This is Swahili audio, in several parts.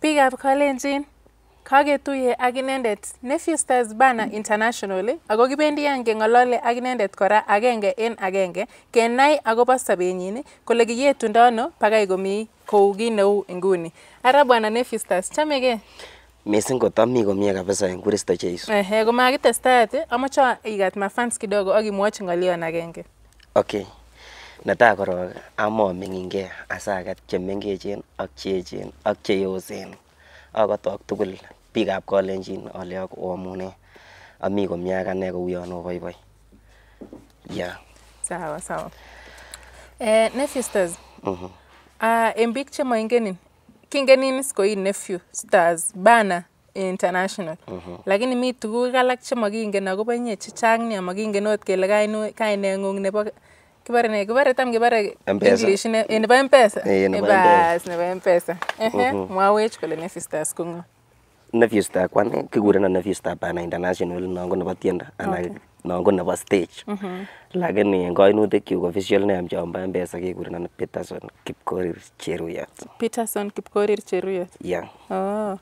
Biikab Kalenjin, kagetuye ak inendet Nefew Stars Bana International ako kibendi keng'olole ak inendet kora agenge en agenge kenai akobo sobenyin kole kiyetundo ano bakai komi kou kit neu inguni. Ara bwana Nefew Stars, chamegei? Missing kotomi komie kabisa en Kristo Jesu. Komakitestat, amoche ikat mafans kidogo ak imwochi ng'olyon agenge. Okay. Netai korok amoming'ingei asakat chemengechen ak cheechen ak cheyosen. Akotok tugul biikab Kalenjin ale oamune. Ami komie ak ane kou yon oboiboi. Yeah. Sawa sawa. Nefew Stars. En biik chemoingenin, kingenin is koi Nefew Stars Bana International. Lakini mi tuguk alak chemokingen akobo inye chechang nia, mokingen ot kele kaineng'ung nebo kibare English nebo M-Pesa. Nebo M-Pesa. Mwawech kole Nefew Stars ko ng'o? Nefew Stars kwane kikurenon Nefew Stars Bana International non ko nebo tiendo anan non ko nebo stage. Lakini en kainutik official name chombo M-Pesa kekurenon Peterson Kipkorir Cheruyot. Peterson Kipkorir Cheruyot. Yeah. Oh.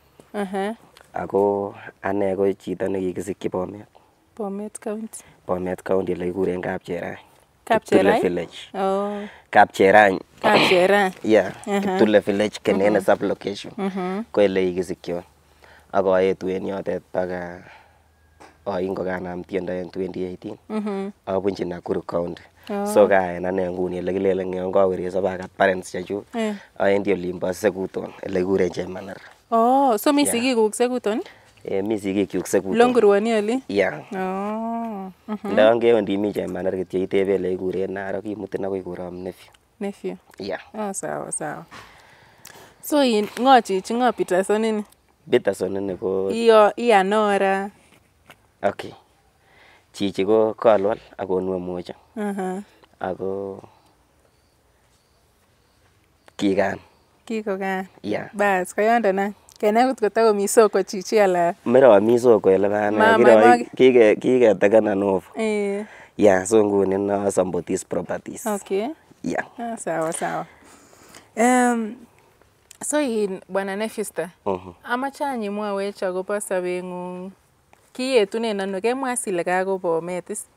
Ako ane ko chito nekikisikyi Bomet. Bomet County. Bomet County ole kikuren Kapcherany. Kapcherany Village. Oh. Kapcherany. Kapcherany. Yeah. Kiptule Village Kenene sub location. Ko ele kikisikyon. Ak aetu en yotet baka oingo kanam tiendo en 2018. Abunchi Nakuru County. So kaen ane nguni ele kilelen yon kawereso bakat parents chechuk. Aendi olimbo Sekuton ele kikuren Chemaner. Oh, so mi sigikuk Sekuton? Mi sigikyuk Sekuton. Longurwoni oli? Yeah. Oh. Ndon kewendi mi Chemaner kityo itebe ele kikuren Narok kimutin akoi korom Nefew. Nefew. Yeah. Oh, sawa sawa. So ng'o chichi ng'o Peterson ini? Peterson ini ko Ianora. Okay. Chichi ko Kolwal ak Onwe Moja. Ako kikan. Kikokan. Yeah. Bas, kayondona. Kenai kot kotakomi soko chichi ala. Mero mi soko ele bana. Kiketeken anovo. Yeah, so nguni na Sambotis properties. Okay. Yeah. Sawa sawa. So bwana Nefew Stars. Amache imwawech akobo sobeng'ung. Kiyetunen ano? Kemwa sile kako Bomet is?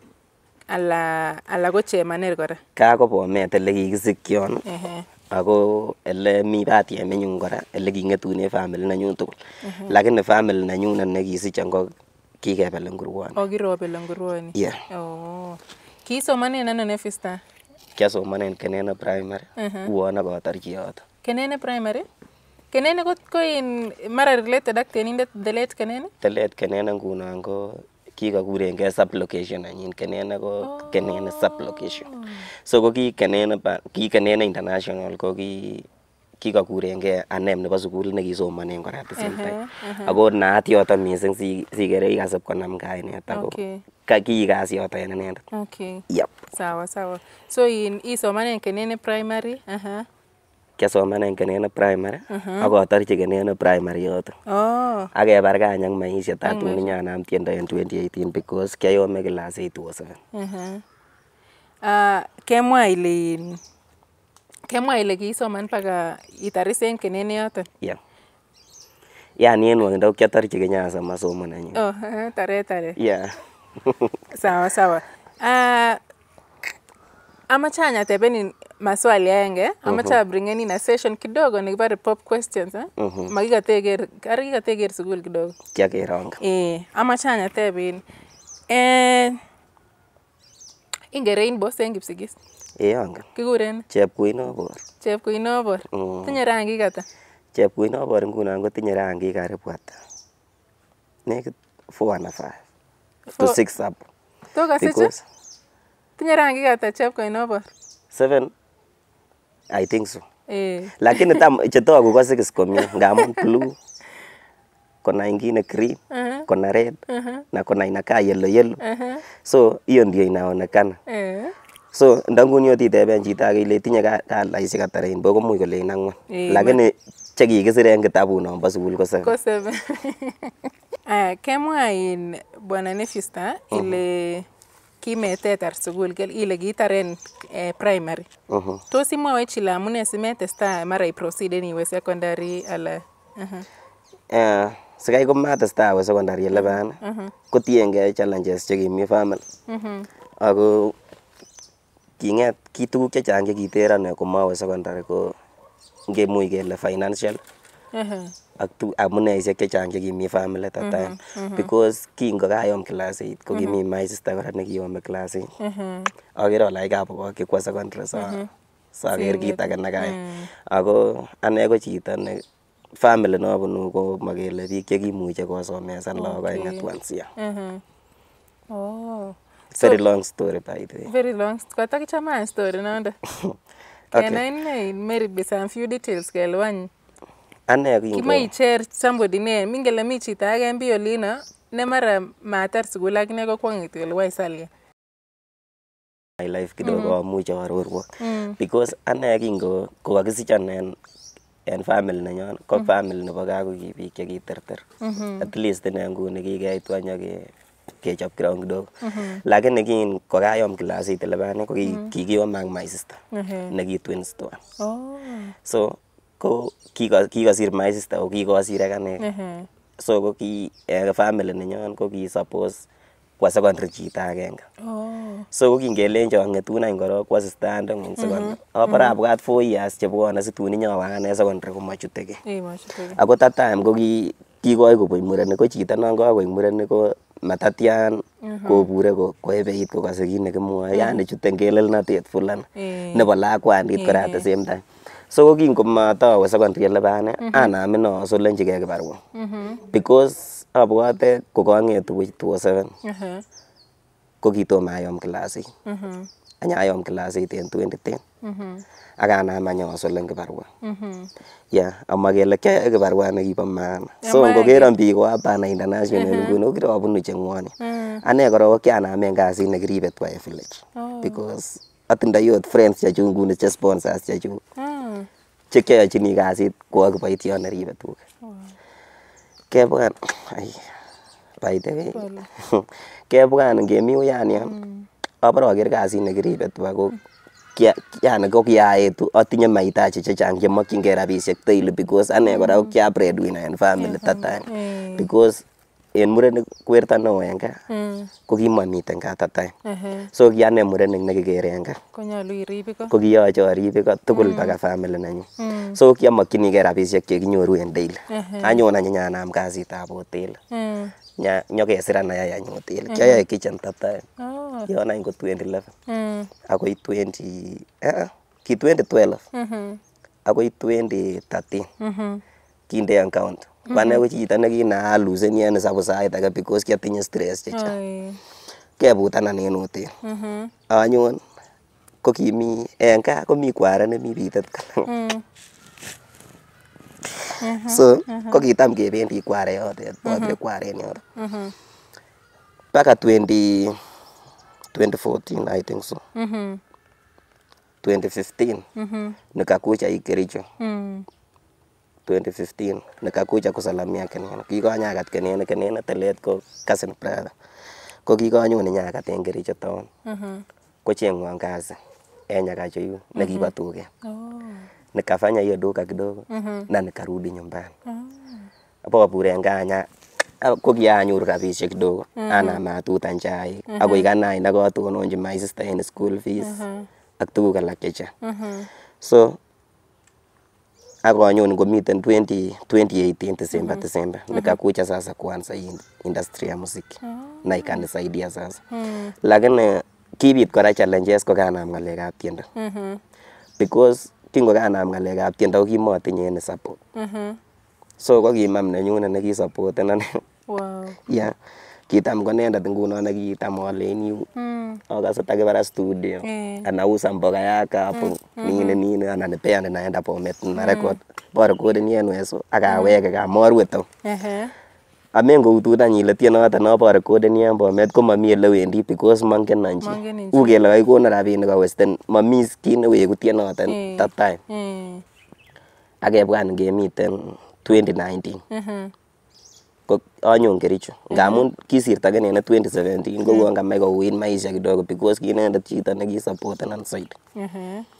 Ala ko Chemaner kora? Kako Bomet ele kikisikyon. Ako ele mi batiem nenyun kora ele king'etune family nenyun tugul. Lakini family nenyun nekisichon ko kikebel Ngurwoni. Oh, kirobel Ngurwoni. Yeah. Oh. Kisomanen ano Nefew Stars? Kiasomanen Kenene Primary. Uon akotorchi yoto. Kenene Primary? Kenene ko in mara related ak tienindet the late Kenene? The late Kenene ngunon ko kikakurengei sub location nenyin. Kenene ko Kenene sub location. So ko ki Kenene International ko kikakurengei anem nebo sukul nekisomanen kora at the same time. Ako naat yoto missing sikere ikasib konam kainet ako kiikas yoto en inendet. Okay. Yep. Sawa sawa. So isomanen Kenene Primary? Kiasomanen Kenene Primary ak atorchi Kenene Primary yoto. Oh. Ak kebarkany ak maisha tatun inyanam tiendo en 2018 because kiayome class 8 to 7. Kemwa ile kiisoman paka itaris en Kenene yoto? Yeah. Yani en wang'indo kiatorchi Kenyasa masomo nenyu. Oh, tare. Yeah. Sawa sawa. Amache anyatebenin maswali aenge. Amache abringeni na session kidogo nekibare pop questions. Makikateker sukul kidogo. Kiakeranga. Amache anyatebin. Inge rainbow en Kipsigis? Angen. Kikuren? Chepkuinobor. Chepkuinobor. Tinye rangik ata? Chepkuinobor ngunon kotinye rangik karibu ata. Nekit 4 and 5 to 6 hapo. Because tinye rangik ata Chepkuinobor? 7. I think so. Lakini tam chetoku ko 6 komie ngamun blue. Kuna ingine green, kuna red, na kuna inakaa yellow. So hiyo ndio inaonekana. So ndanguni yote iteben chito age ile tinye kalaisiek ata rainbow komuch kolein 4. Lakini chekikisir en kitabut nombo sukul ko 7. Ko 7. Kemwa bwana Nefew Stars ile kimetetar sukul ile kitaren primary. Tos imwoe chile amune simetestai mara iproceeden iwe secondary ala? Sikai komatestai awe secondary ele bana kotiengei challenges chekimi family. Ako kinget tuguk chechang chekiteron komawe secondary ko ngemuch kele financial ak amuneisiek chechang chekimi family that time because kingokayom class 8 ko kimi my sister kora nekiyome class 8 akere ale kabokokyi kwa secondary saker kit age nekayai ako ane ko chito ne family nobunu ko makele biik chekimuche kosomesan lagok aeng at once. Very long story by the way. Very long. Katakichaman story nanda. Kenai ne maybe some few details kelwany. Ane kingo kimai chair somebody ne mingele mi chito age mbi olino ne mara matar sukul akine ko kwangit kole wai salia. My life kidogo amuche arorwo because ane kingo kokakisichon en family nenyon ko family nebo gaa ko ki biik chekiterter at least ine nguni kikeitu anyake kechop ground kidogo lakini kin kokayom class 8 elebane ko kikiom ak my sister neki twins to so ko kikosir my sister ko kikosir akane so ko ki family nenyon ko ki suppose kwa secondary chito agenge so ko kingelenjo ngetun any korok kwa sister andeng secondary abara abwat 4 years chebwone situn inyowe akane secondary komachutege ako that time ko kikoi kobuch murenik ko chito non kakoik murenik ko matatian kobure koebeit kokase kit nekimwoe yani chute ngelelnotet fulani nebo lakwandit kora at the same time so ko kingomotowe secondary elebane anam ine asolenjigei kibarua because abwate kokang'etu buch 2007 ko kitomo ayom class 8 anyayom class 8 en 2010 akanam any asolen kibarua amakele kiayoe kibarua nekibo maana so ngokeron biik ko Bana international nguni ko kirabunu chengwoni ane kora ko kianamen kasit nekiribe Twai village because atindoi ot friends chechuk nguni che sponsors chechuk chekiayochini kasit ko akiboitiot neribe tuga kebwan by the way kebwan ngemi uyan yon abara aker kasit nekiribe tuga ko yani ko kiaetu atinye mahitaji chechang chemokyingei rabisiek daily because ane kora ko kia breadwinner en family that time because en murenik werto neo en gaa ko kimomiten gaa that time so ki ane murenik nekikere en gaa konyolu irib iko ko kiyoche arib iko tugul baka family nenyu so kiamokyinigei rabisiek chekinyoru en daily anyon any nyanam kasitab hotel nyokesiran ayai any hotel kiayoe kitchen that time yon any ko 2011 akoi 2012 akoi 2013 kindeon count kwane ko chito nekinaaloseni en sabu sait age because kiatinye stress chechang kebutanan en hotel anyon ko kimi en gaa komi kware nemi bitet so ko kitam kebendi kware yotet bote kware en yoto baka 2014 I think so 2015 nikakuja Kericho 2015 nikakuja kusalamia Kenene kikonyakat Kenene telet ko cousin brother ko kikonyon nyakat en Kericho town kochengwan kazi en Nyakacho yu nekibo tuget nikafanya hiyo duka kidogo na nikarudi nyumbani hapo kabure en gaa ko kianyoru rabisiek kidogo anam atutan chaik akoi kanai nakatononji my sister en school fees ak tuguk alak chechang so akonyon ngomiten 2018 December nikakuja sasa kuanza industry ya muziki na ikanisaidia sasa lakini kibit kora challenges ko kanam ngalekab tiendo because kingo kanam ngalekab tiendo ko kimotinye any support so ko kimam nenyune nekisupporten kitam konendet ngunon nekitam alein yu akase takibara studio anauza mboga yake hapo nini ananipea naenda Bomet na record borekodi yenu eso akaweke kamorwe to amen koututan ile tienoto noborekodi en Bomet ko mami ele wendi because mongen anchi ukele kakikonon rabinik kawesten mami kit neweku tienoton that time akebwan ngemiten 2019 ko anyon Kericho ngamun kisirtagei en 2017 ko kamach kouit maisha kidogo because kinendet chito nekisupportenan zaidi.